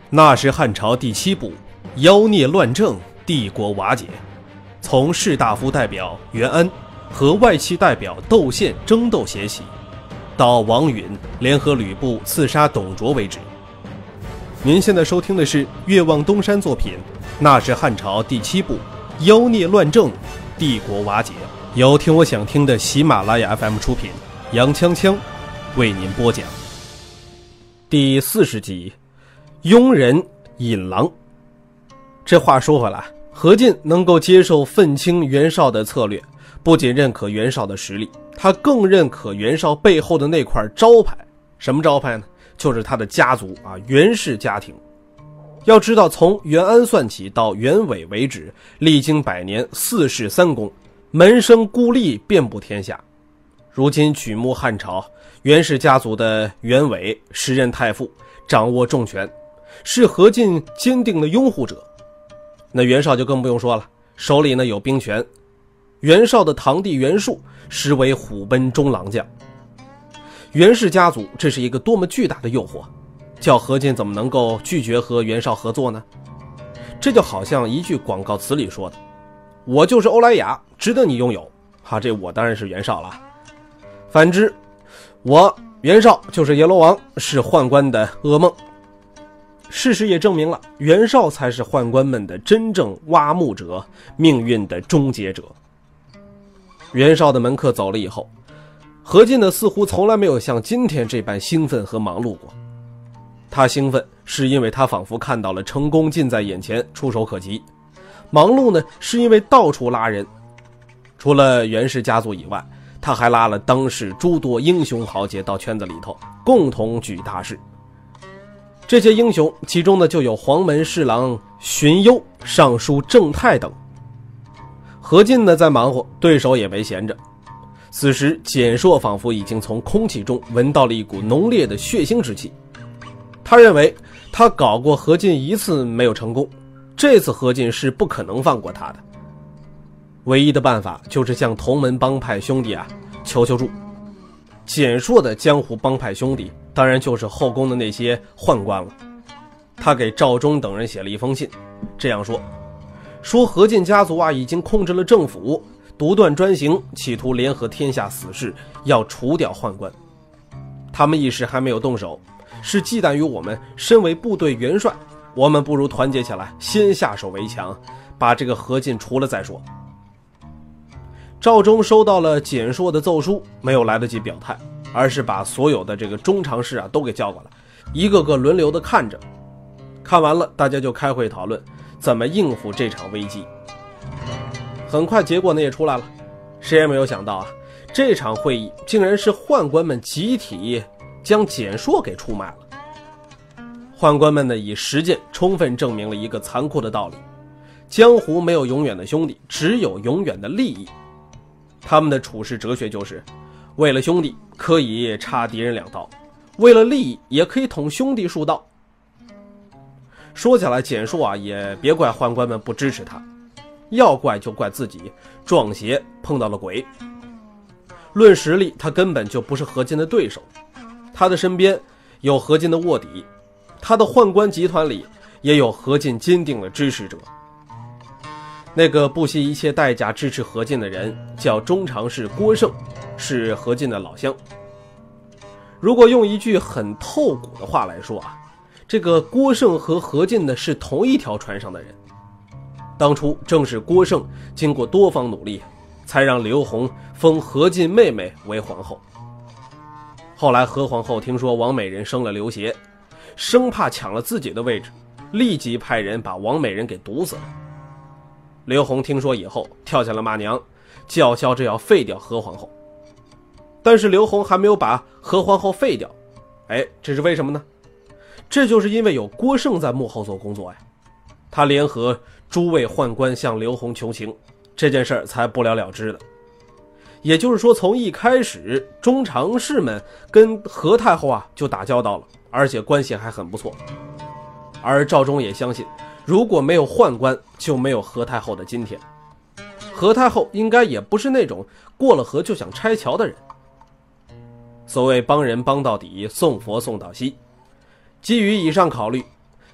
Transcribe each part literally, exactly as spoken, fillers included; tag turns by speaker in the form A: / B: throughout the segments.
A: 那是汉朝第七部，妖孽乱政，帝国瓦解。从士大夫代表袁安和外戚代表窦宪争斗血洗，到王允联合吕布刺杀董卓为止。您现在收听的是岳望东山作品《那是汉朝第七部，妖孽乱政，帝国瓦解》，由听我想听的喜马拉雅 F M 出品，杨锵锵为您播讲。第四十集，庸人引狼。这话说回来，何进能够接受愤青袁绍的策略，不仅认可袁绍的实力，他更认可袁绍背后的那块招牌。什么招牌呢？就是他的家族啊，袁氏家庭。要知道，从袁安算起到袁伟为止，历经百年，四世三公，门生孤立遍布天下。如今曲目汉朝，袁氏家族的袁伟时任太傅，掌握重权，是何进坚定的拥护者。那袁绍就更不用说了，手里呢有兵权。袁绍的堂弟袁术实为虎贲中郎将。袁氏家族这是一个多么巨大的诱惑，叫何进怎么能够拒绝和袁绍合作呢？这就好像一句广告词里说的，我就是欧莱雅，值得你拥有。哈，这我当然是袁绍了。反之，我袁绍就是阎罗王，是宦官的噩梦。事实也证明了，袁绍才是宦官们的真正挖墓者，命运的终结者。袁绍的门客走了以后，何进呢似乎从来没有像今天这般兴奋和忙碌过。他兴奋是因为他仿佛看到了成功近在眼前，触手可及；忙碌呢是因为到处拉人。除了袁氏家族以外，他还拉了当世诸多英雄豪杰到圈子里头，共同举大事。这些英雄其中呢就有黄门侍郎荀攸、尚书郑泰等。何进呢在忙活，对手也没闲着。此时简硕仿佛已经从空气中闻到了一股浓烈的血腥之气。他认为他搞过何进一次没有成功，这次何进是不可能放过他的。唯一的办法就是向同门帮派兄弟啊求求助。简硕的江湖帮派兄弟当然就是后宫的那些宦官了。他给赵忠等人写了一封信，这样说说何进家族啊已经控制了政府，独断专行，企图联合天下死士，要除掉宦官。他们一时还没有动手，是忌惮于我们身为部队元帅，我们不如团结起来，先下手为强，把这个何进除了再说。赵忠收到了简硕的奏书，没有来得及表态，而是把所有的这个中常侍啊都给叫过来，一个个轮流的看着。看完了，大家就开会讨论怎么应付这场危机。很快结果呢也出来了，谁也没有想到啊，这场会议竟然是宦官们集体将简硕给出卖了。宦官们呢以实践充分证明了一个残酷的道理：江湖没有永远的兄弟，只有永远的利益。他们的处事哲学就是，为了兄弟可以插敌人两刀，为了利益也可以捅兄弟数刀。说起来，简硕啊也别怪宦官们不支持他，要怪就怪自己撞邪碰到了鬼。论实力，他根本就不是何进的对手。他的身边有何进的卧底，他的宦官集团里也有何进坚定的支持者。那个不惜一切代价支持何进的人叫中常侍郭盛，是何进的老乡。如果用一句很透骨的话来说啊，这个郭盛和何进呢是同一条船上的人。当初正是郭盛经过多方努力，才让刘宏封何进妹妹为皇后。后来何皇后听说王美人生了刘协，生怕抢了自己的位置，立即派人把王美人给毒死了。刘宏听说以后跳下了骂娘，叫嚣着要废掉何皇后。但是刘宏还没有把何皇后废掉，哎，这是为什么呢？这就是因为有郭盛在幕后做工作呀。他联合诸位宦官向刘宏求情，这件事儿才不了了之的。也就是说，从一开始中常侍们跟何太后啊就打交道了，而且关系还很不错。而赵忠也相信，如果没有宦官，就没有何太后的今天。何太后应该也不是那种过了河就想拆桥的人。所谓帮人帮到底，送佛送到西。基于以上考虑，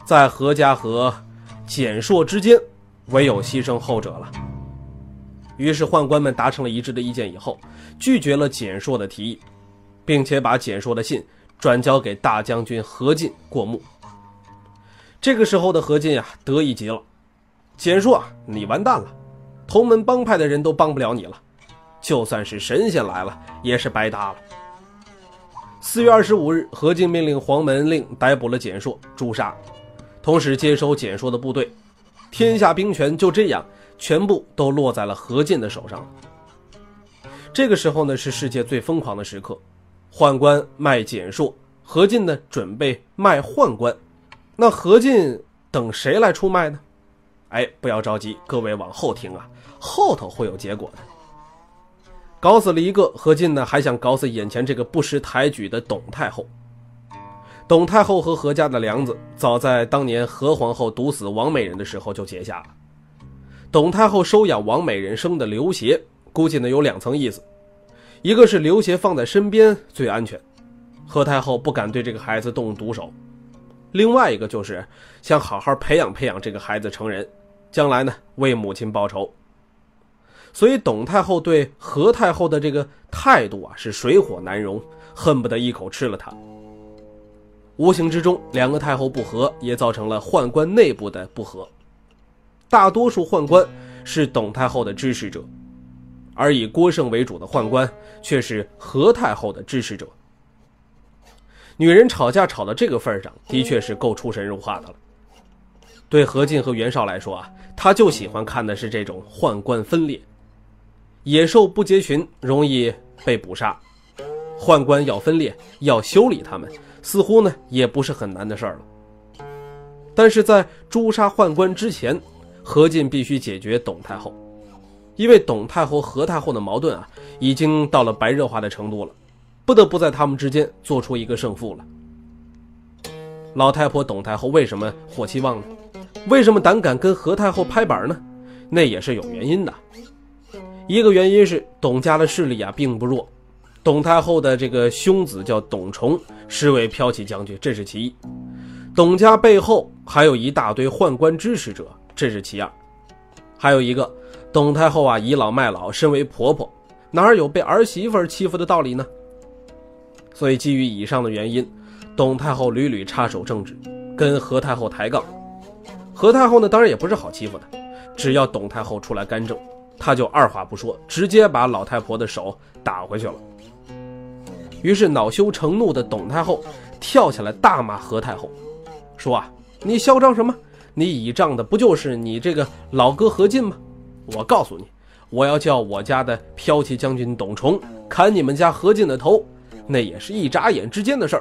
A: 在何家和蹇硕之间，唯有牺牲后者了。于是宦官们达成了一致的意见以后，拒绝了蹇硕的提议，并且把蹇硕的信转交给大将军何进过目。这个时候的何进啊，得意极了。蹇硕啊，你完蛋了，同门帮派的人都帮不了你了，就算是神仙来了也是白搭了。四月二十五日，何进命令黄门令逮捕了蹇硕，诛杀，同时接收蹇硕的部队，天下兵权就这样全部都落在了何进的手上了。这个时候呢，是世界最疯狂的时刻，宦官卖蹇硕，何进呢准备卖宦官。那何进等谁来出卖呢？哎，不要着急，各位往后听啊，后头会有结果的。搞死了一个，何进呢还想搞死眼前这个不识抬举的董太后。董太后和何家的梁子早在当年何皇后毒死王美人的时候就结下了。董太后收养王美人生的刘协，估计呢有两层意思，一个是刘协放在身边最安全，何太后不敢对这个孩子动毒手，另外一个就是想好好培养培养这个孩子成人，将来呢为母亲报仇。所以董太后对何太后的这个态度啊是水火难容，恨不得一口吃了她。无形之中，两个太后不和，也造成了宦官内部的不和。大多数宦官是董太后的支持者，而以郭胜为主的宦官却是何太后的支持者。女人吵架吵到这个份上，的确是够出神入化的了。对何进和袁绍来说啊，他就喜欢看的是这种宦官分裂。野兽不结群，容易被捕杀，宦官要分裂，要修理他们，似乎呢也不是很难的事儿了。但是在诛杀宦官之前，何进必须解决董太后，因为董太后何太后的矛盾啊，已经到了白热化的程度了，不得不在他们之间做出一个胜负了。老太婆董太后为什么火气旺呢？为什么胆敢跟何太后拍板呢？那也是有原因的。一个原因是董家的势力啊并不弱，董太后的这个兄子叫董崇，实为骠骑将军，这是其一。董家背后还有一大堆宦官支持者，这是其二。还有一个，董太后啊倚老卖老，身为婆婆，哪有被儿媳妇欺负的道理呢？所以基于以上的原因，董太后屡屡插手政治，跟何太后抬杠。何太后呢当然也不是好欺负的，只要董太后出来干政，他就二话不说，直接把老太婆的手打回去了。于是恼羞成怒的董太后跳起来大骂何太后，说啊，你嚣张什么？你倚仗的不就是你这个老哥何进吗？我告诉你，我要叫我家的骠骑将军董崇砍你们家何进的头，那也是一眨眼之间的事儿。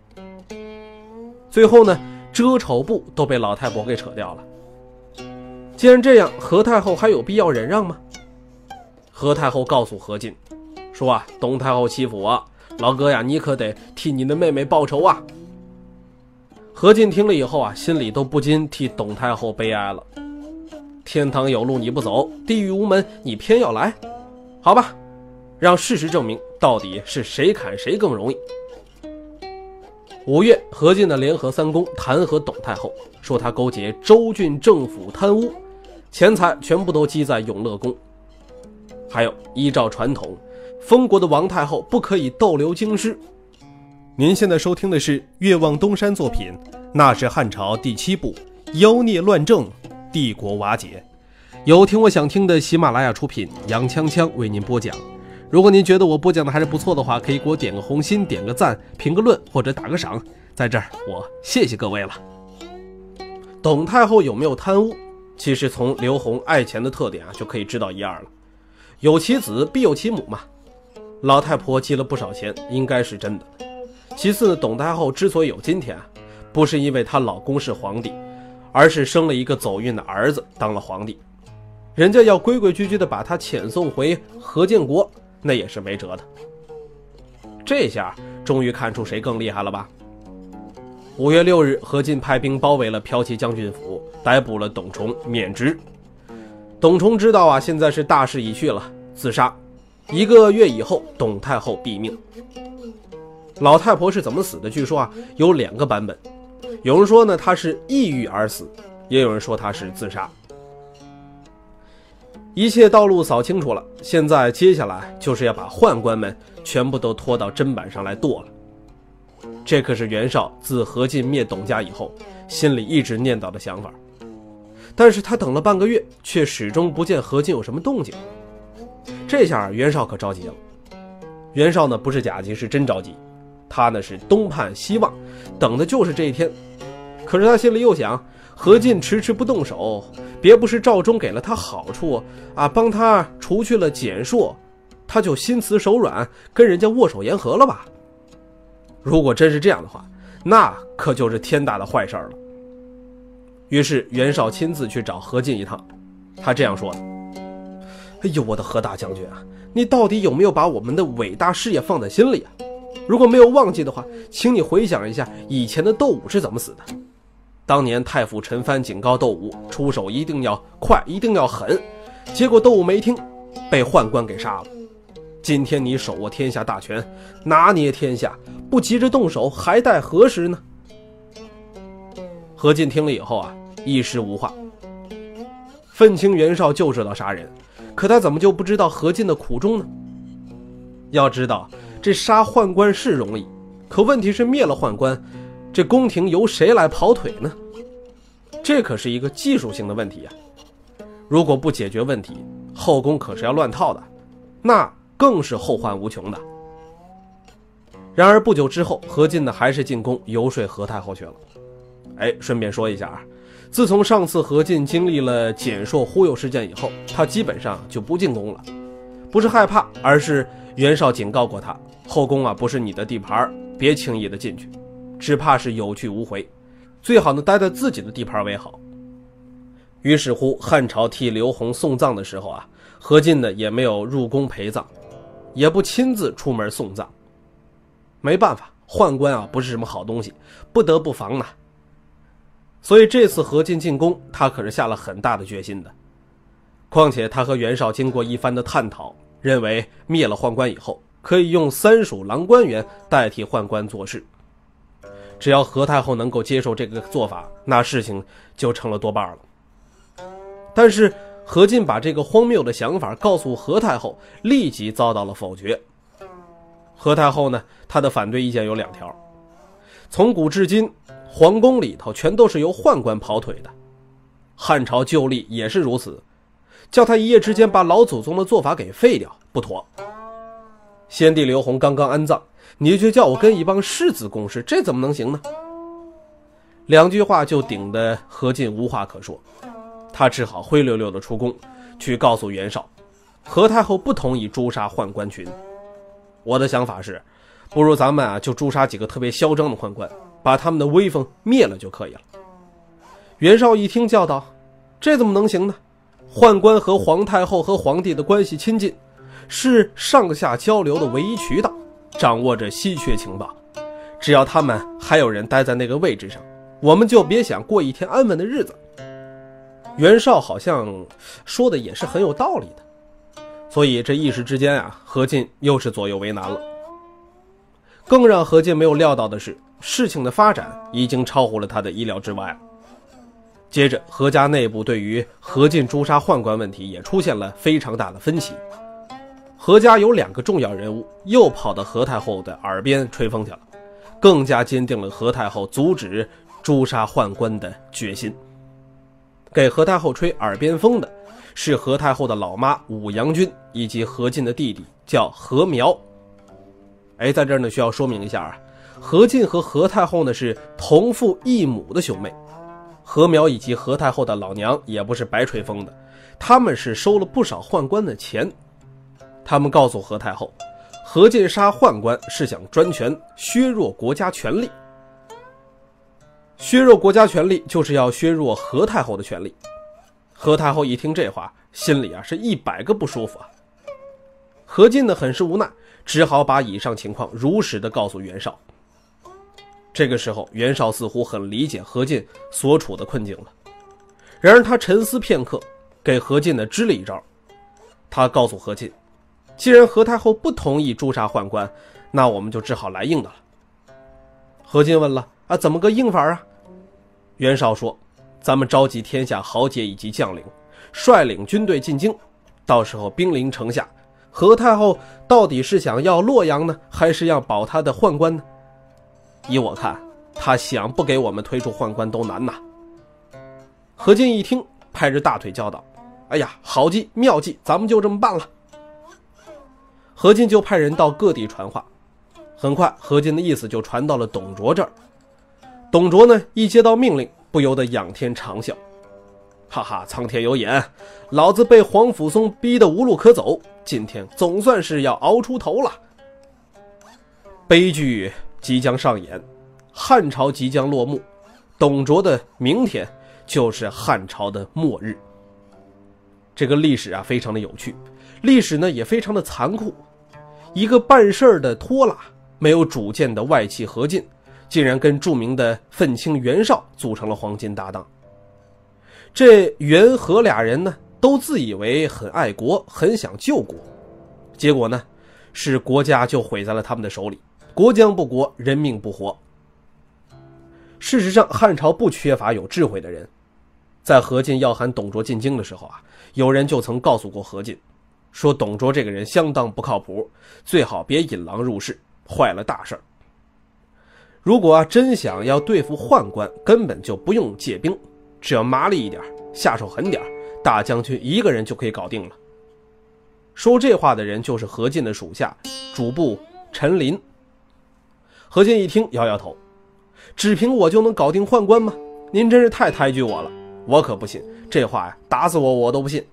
A: 最后呢，遮丑布都被老太婆给扯掉了。既然这样，何太后还有必要忍让吗？何太后告诉何进说啊，董太后欺负我，老哥呀，你可得替你的妹妹报仇啊。何进听了以后啊，心里都不禁替董太后悲哀了。天堂有路你不走，地狱无门你偏要来，好吧，让事实证明到底是谁砍谁更容易。五月，何进的联合三公弹劾董太后，说他勾结州郡政府贪污，钱财全部都积在永乐宫。还有，依照传统，封国的王太后不可以逗留京师。
B: 您现在收听的是岳望东山作品《那是汉朝》第七部《妖孽乱政，帝国瓦解》，
A: 由听我想听的喜马拉雅出品，杨锵锵为您播讲。如果您觉得我播讲的还是不错的话，可以给我点个红心，点个赞，评个论，或者打个赏，在这儿我谢谢各位了。董太后有没有贪污？其实从刘宏爱钱的特点啊，就可以知道一二了。有其子必有其母嘛，老太婆积了不少钱，应该是真的。其次呢，董太后之所以有今天啊，不是因为她老公是皇帝，而是生了一个走运的儿子当了皇帝，人家要规规矩矩的把她遣送回何建国，那也是没辙的。这下终于看出谁更厉害了吧？五月六日，何进派兵包围了骠骑将军府，逮捕了董崇，免职。董崇知道啊，现在是大势已去了，自杀。一个月以后，董太后毙命。老太婆是怎么死的？据说啊，有两个版本。 有人说呢他是抑郁而死，也有人说他是自杀。一切道路扫清楚了，现在接下来就是要把宦官们全部都拖到砧板上来剁了。这可是袁绍自何进灭董家以后心里一直念叨的想法。但是他等了半个月，却始终不见何进有什么动静。这下袁绍可着急了。袁绍呢不是假急，是真着急。他呢是东盼西望，等的就是这一天。可是他心里又想，何进迟迟不动手，别不是赵忠给了他好处啊，帮他除去了蹇硕，他就心慈手软，跟人家握手言和了吧？如果真是这样的话，那可就是天大的坏事了。于是袁绍亲自去找何进一趟，他这样说的：哎呦，我的何大将军啊，你到底有没有把我们的伟大事业放在心里啊？如果没有忘记的话，请你回想一下以前的窦武是怎么死的。当年太傅陈蕃警告窦武出手一定要快，一定要狠，结果窦武没听，被宦官给杀了。今天你手握天下大权，拿捏天下，不急着动手，还待何时呢？何进听了以后啊，一时无话。愤青袁绍就知道杀人，可他怎么就不知道何进的苦衷呢？要知道，这杀宦官是容易，可问题是灭了宦官，这宫廷由谁来跑腿呢？这可是一个技术性的问题啊！如果不解决问题，后宫可是要乱套的，那更是后患无穷的。然而不久之后，何进呢还是进宫游说何太后去了。哎，顺便说一下啊，自从上次何进经历了蹇硕忽悠事件以后，他基本上就不进宫了。不是害怕，而是袁绍警告过他，后宫啊不是你的地盘，别轻易的进去，只怕是有去无回，最好呢待在自己的地盘为好。于是乎，汉朝替刘宏送葬的时候啊，何进呢也没有入宫陪葬，也不亲自出门送葬。没办法，宦官啊不是什么好东西，不得不防呢。所以这次何进进宫，他可是下了很大的决心的。况且他和袁绍经过一番的探讨，认为灭了宦官以后，可以用三属郎官员代替宦官做事。只要何太后能够接受这个做法，那事情就成了多半了。但是何进把这个荒谬的想法告诉何太后，立即遭到了否决。何太后呢，她的反对意见有两条。从古至今，皇宫里头全都是由宦官跑腿的，汉朝旧例也是如此，叫他一夜之间把老祖宗的做法给废掉，不妥。先帝刘宏刚刚安葬，你却叫我跟一帮世子共事，这怎么能行呢？两句话就顶得何进无话可说，他只好灰溜溜的出宫，去告诉袁绍，何太后不同意诛杀宦官群。我的想法是，不如咱们啊就诛杀几个特别嚣张的宦官，把他们的威风灭了就可以了。袁绍一听叫道，这怎么能行呢？宦官和皇太后和皇帝的关系亲近，是上下交流的唯一渠道，掌握着稀缺情报，只要他们还有人待在那个位置上，我们就别想过一天安稳的日子。袁绍好像说的也是很有道理的，所以这一时之间啊，何进又是左右为难了。更让何进没有料到的是，事情的发展已经超乎了他的意料之外了。接着何家内部对于何进诛杀宦官问题也出现了非常大的分歧。何家有两个重要人物又跑到何太后的耳边吹风去了，更加坚定了何太后阻止诛杀宦官的决心。给何太后吹耳边风的是何太后的老妈武阳君以及何进的弟弟叫何苗。哎，在这儿呢需要说明一下啊，何进和何太后呢是同父异母的兄妹。何苗以及何太后的老娘也不是白吹风的，他们是收了不少宦官的钱。他们告诉何太后，何进杀宦官是想专权，削弱国家权力。削弱国家权力就是要削弱何太后的权力。何太后一听这话，心里啊是一百个不舒服啊。何进呢很是无奈，只好把以上情况如实的告诉袁绍。这个时候袁绍似乎很理解何进所处的困境了，然而他沉思片刻，给何进呢支了一招。他告诉何进，既然何太后不同意诛杀宦官，那我们就只好来硬的了。何进问了， 啊，怎么个应法啊？袁绍说，咱们召集天下豪杰以及将领，率领军队进京，到时候兵临城下，何太后到底是想要洛阳呢，还是要保他的宦官呢？依我看，他想不给我们推出宦官都难呐。何进一听，拍着大腿叫道，哎呀，好计妙计，咱们就这么办了。何进就派人到各地传话，很快何进的意思就传到了董卓这儿。董卓呢，一接到命令，不由得仰天长啸，哈哈，苍天有眼，老子被皇甫嵩逼得无路可走，今天总算是要熬出头了。悲剧即将上演，汉朝即将落幕，董卓的明天就是汉朝的末日。这个历史啊，非常的有趣，历史呢也非常的残酷。一个办事儿的拖拉，没有主见的外戚何进，竟然跟著名的愤青袁绍组成了黄金搭档。这袁何俩人呢，都自以为很爱国，很想救国，结果呢，是国家就毁在了他们的手里，国将不国，人命不活。事实上，汉朝不缺乏有智慧的人。在何进要喊董卓进京的时候啊，有人就曾告诉过何进，说董卓这个人相当不靠谱，最好别引狼入室，坏了大事儿。如果啊真想要对付宦官，根本就不用借兵，只要麻利一点，下手狠点，大将军一个人就可以搞定了。说这话的人就是何进的属下主簿陈琳。何进一听摇摇头，只凭我就能搞定宦官吗？您真是太抬举我了，我可不信，这话呀，打死我我都不信。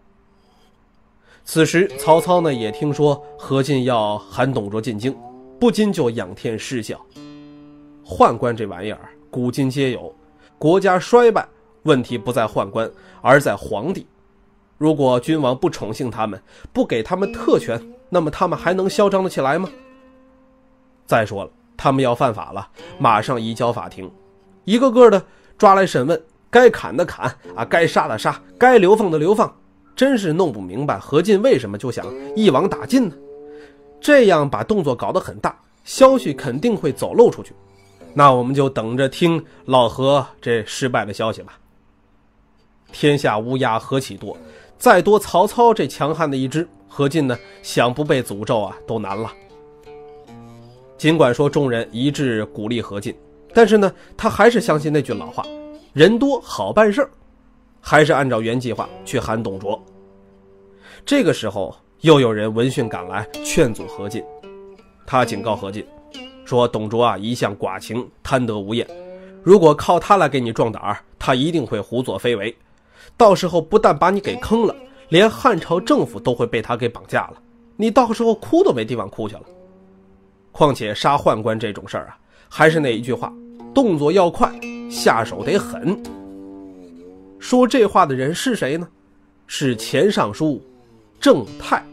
A: 此时曹操呢也听说何进要喊董卓进京，不禁就仰天失笑。宦官这玩意儿古今皆有，国家衰败问题不在宦官，而在皇帝。如果君王不宠幸他们，不给他们特权，那么他们还能嚣张得起来吗？再说了，他们要犯法了，马上移交法庭，一个个的抓来审问，该砍的砍啊，该杀的杀，该流放的流放，真是弄不明白何进为什么就想一网打尽呢？这样把动作搞得很大，消息肯定会走漏出去，那我们就等着听老何这失败的消息吧。天下乌鸦何其多，再多曹操这强悍的一支，何进呢想不被诅咒啊都难了。尽管说众人一致鼓励何进，但是呢他还是相信那句老话，人多好办事儿，还是按照原计划去喊董卓。这个时候又有人闻讯赶来劝阻何进，他警告何进说，董卓啊一向寡情，贪得无厌，如果靠他来给你壮胆，他一定会胡作非为，到时候不但把你给坑了，连汉朝政府都会被他给绑架了，你到时候哭都没地方哭去了。况且杀宦官这种事儿啊，还是那一句话，动作要快，下手得狠。说这话的人是谁呢？是前尚书郑泰。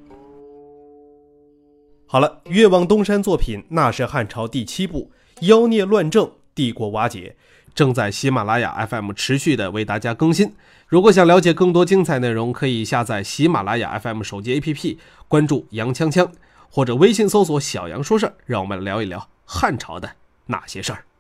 B: 好了，越望东山作品《那是汉朝》第七部《妖孽乱政，帝国瓦解》正在喜马拉雅 F M 持续的为大家更新。如果想了解更多精彩内容，可以下载喜马拉雅 F M 手机 A P P， 关注杨锵锵，或者微信搜索小杨说事儿，让我们聊一聊汉朝的那些事儿。